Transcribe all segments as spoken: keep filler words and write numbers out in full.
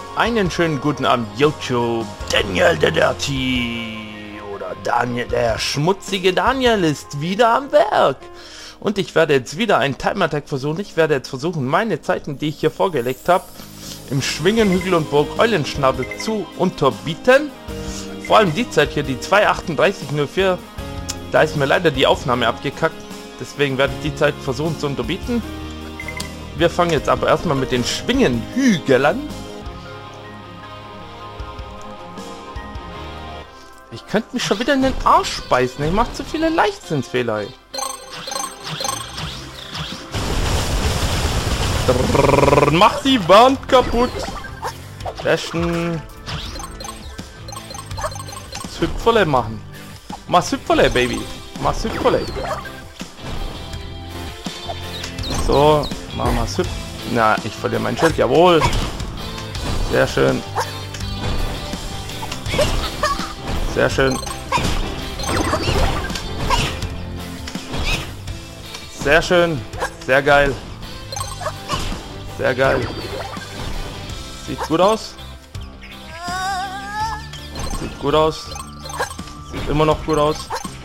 Einen schönen guten Abend, YouTube. Daniel der Dirty oder Daniel der schmutzige Daniel ist wieder am Werk. Und ich werde jetzt wieder einen Time Attack versuchen. Ich werde jetzt versuchen, meine Zeiten, die ich hier vorgelegt habe, im Schwingen, Hügel und Burg Eulenschnabel zu unterbieten. Vor allem die Zeit hier, die zwei achtunddreißig null vier, da ist mir leider die Aufnahme abgekackt. Deswegen werde ich die Zeit versuchen zu unterbieten. Wir fangen jetzt aber erstmal mit den Schwingenhügeln an. Ich könnte mich schon wieder in den Arsch speisen. Ich mache zu viele Leichtsinnsfehler. Drrr, mach die Wand kaputt. Dashen. Hüpferle machen. Mach Hüpferle, Baby. Mach Hüpferle. So, machen wir Hüpf. Na, ich verliere mein Schild. Jawohl. Sehr schön. Sehr schön. Sehr schön. Sehr geil. Sehr geil. Sieht gut aus. Sieht gut aus. Sieht immer noch gut aus.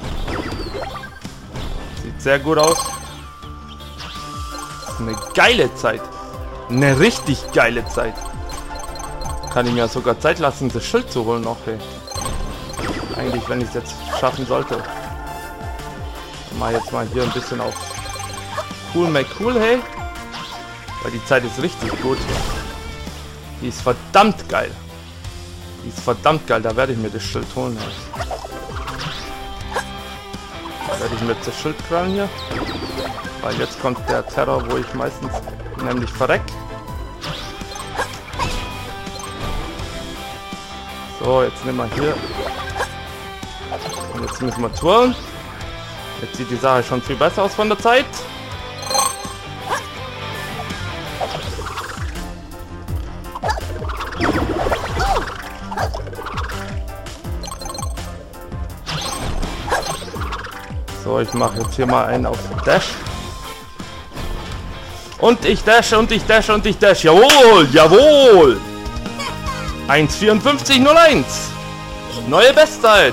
Sieht sehr gut aus. Eine geile Zeit. Eine richtig geile Zeit. Kann ich mir sogar Zeit lassen, das Schild zu holen noch, hey. Eigentlich, wenn ich es jetzt schaffen sollte. Mal jetzt mal hier ein bisschen auf Cool make cool, hey. Weil die Zeit ist richtig gut. Die ist verdammt geil. Die ist verdammt geil. Da werde ich mir das Schild holen, hey. Da werde ich mir jetzt das Schild krallen hier. Weil jetzt kommt der Terror, wo ich meistens nämlich verreck. So, jetzt nehmen wir hier. Und jetzt müssen wir twirlen. Jetzt sieht die Sache schon viel besser aus von der Zeit. So, ich mache jetzt hier mal einen auf Dash. Und ich dash und ich dash und ich dash. Jawohl, jawohl. eins vierundfünfzig null eins. Neue Bestzeit.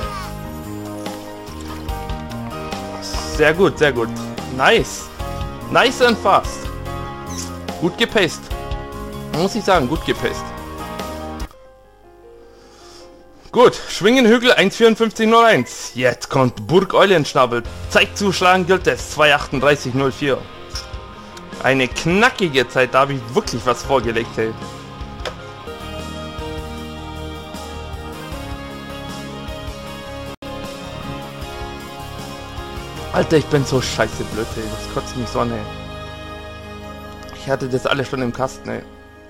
Sehr gut, sehr gut. Nice. Nice and fast. Gut gepaced. Muss ich sagen, gut gepaced. Gut, Schwingenhügel eins vierundfünfzig null eins. Jetzt kommt Burg Eulenschnabel. Zeit zuschlagen gilt es. zwei achtunddreißig null vier. Eine knackige Zeit, da habe ich wirklich was vorgelegt, hey. Alter, ich bin so scheiße blöd, ey. Das kotzt mich so an, ey. Ich hatte das alles schon im Kasten, ey.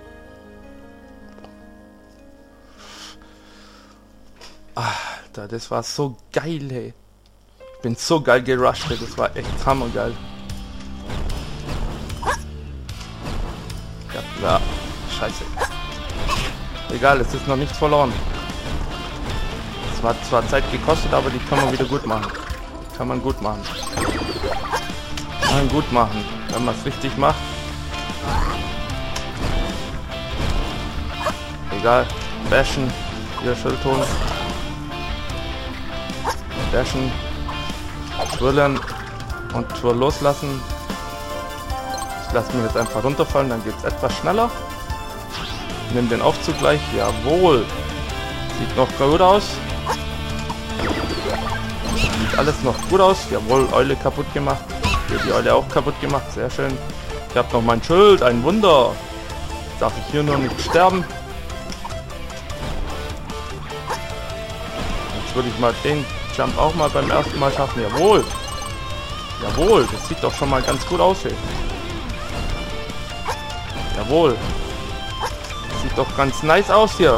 Alter, das war so geil, ey. Ich bin so geil gerusht, ey. Das war echt hammergeil. Ja, ja, scheiße. Egal, es ist noch nichts verloren. Es hat zwar Zeit gekostet, aber die kann man wieder gut machen. Kann man gut machen. Kann man gut machen, wenn man es richtig macht. Egal. Bashen. Hier Schild holen. Bashen. Twirlen. Und Twirl loslassen. Ich lasse mich jetzt einfach runterfallen, dann geht es etwas schneller. Nimm den Aufzug gleich. Jawohl. Sieht noch gut aus. Sieht alles noch gut aus. Jawohl, Eule kaputt gemacht. Hier die Eule auch kaputt gemacht. Sehr schön. Ich habe noch mein Schild. Ein Wunder. Darf ich hier nur nicht sterben. Jetzt würde ich mal den Jump auch mal beim ersten Mal schaffen. Jawohl. Jawohl. Das sieht doch schon mal ganz gut aus. Ey. Jawohl. Sieht doch ganz nice aus hier.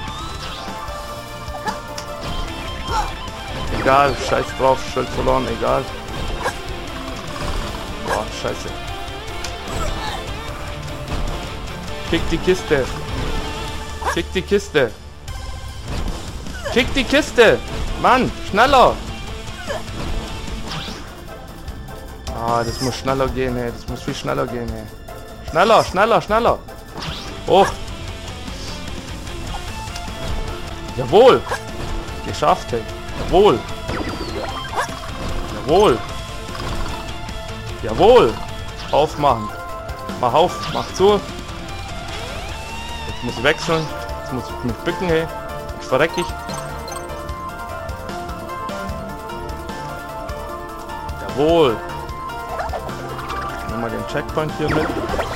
Egal, scheiß drauf, Schild verloren, egal. Boah, scheiße. Kick die Kiste. Kick die Kiste. Kick die Kiste. Mann, schneller. Ah, das muss schneller gehen, ey. Das muss viel schneller gehen, ey. Schneller, schneller, schneller. Hoch. Jawohl. Geschafft, hey. Jawohl. Jawohl. Jawohl. Aufmachen. Mach auf. Mach zu. Jetzt muss ich wechseln. Jetzt muss ich mich bücken, hey. Jetzt verreck ich. Jawohl. Nehmen wir den Checkpoint hier mit.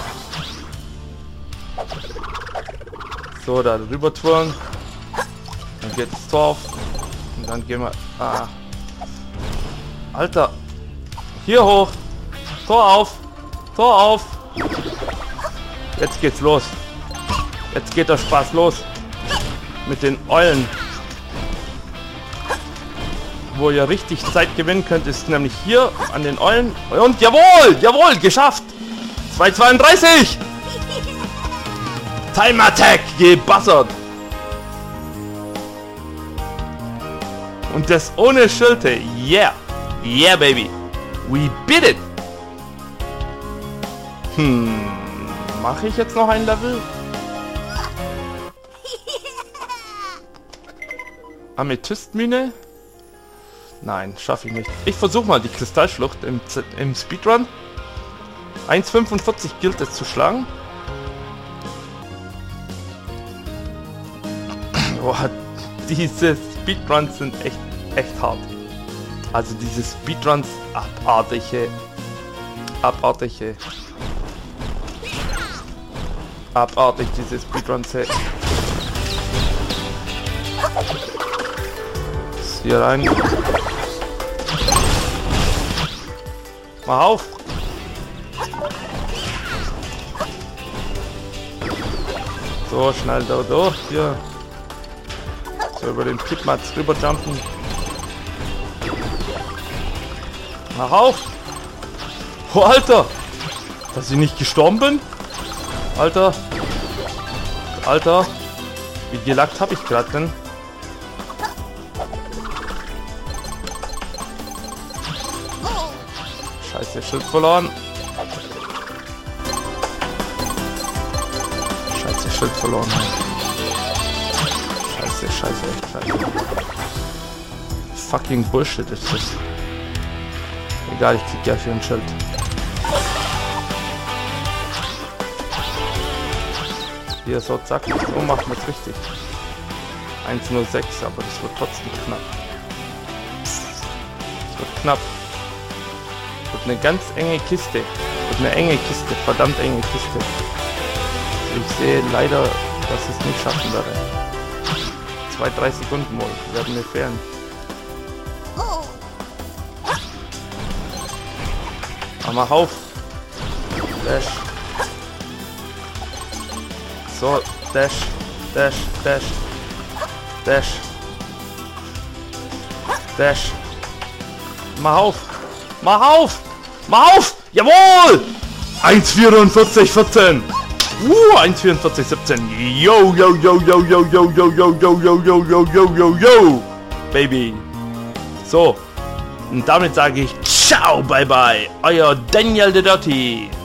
So, da rüber twirlen. Dann geht das Tor auf. Und dann gehen wir... Ah. Alter. Hier hoch. Tor auf. Tor auf. Jetzt geht's los. Jetzt geht der Spaß los. Mit den Eulen. Wo ihr richtig Zeit gewinnen könnt, ist nämlich hier an den Eulen. Und jawohl, jawohl, geschafft. zwei zweiunddreißig. Time Attack, gebassert. Und das ohne Schild, yeah. Yeah, baby. We beat it. Hm, mache ich jetzt noch ein Level? Amethystmine? Nein, schaffe ich nicht. Ich versuche mal die Kristallschlucht im, Z im Speedrun. eins fünfundvierzig gilt es zu schlagen. Boah, diese Speedruns sind echt, echt hart. Also diese Speedruns, abartige, abartige, abartig diese Speedruns. Hey. Hier rein. Mach auf. So, schnell da durch. Hier. So, über den Pitmats rüber jumpen. Mach auf. Oh, Alter. Dass ich nicht gestorben bin? Alter. Alter. Wie gelackt habe ich gerade denn? Scheiße, Schild verloren. Scheiße, Schild verloren. Scheiße, scheiße, echt scheiße. Fucking Bullshit ist das. Egal, ich krieg ja für ein Schild. Hier, so, zack. So macht man es richtig. eins null sechs, aber das wird trotzdem knapp. Das wird knapp. Wird eine ganz enge Kiste. Wird eine enge Kiste. Verdammt enge Kiste. Ich sehe leider, dass ich es nicht schaffen werde. Zwei, drei Sekunden wohl werden mir fehlen. Aber mach auf. Dash. So, Dash. Dash. Dash. Dash. Dash. Mach auf. Mach auf. Mach auf. Jawohl. eins vierundvierzig vierzehn. Uh, eins vierundvierzig siebzehn. Yo, yo, yo, yo, yo, yo, yo, yo, yo, yo, yo, yo, yo, yo, yo, Baby. So. Und damit sage ich ciao, bye bye. Euer Daniel the Dirty.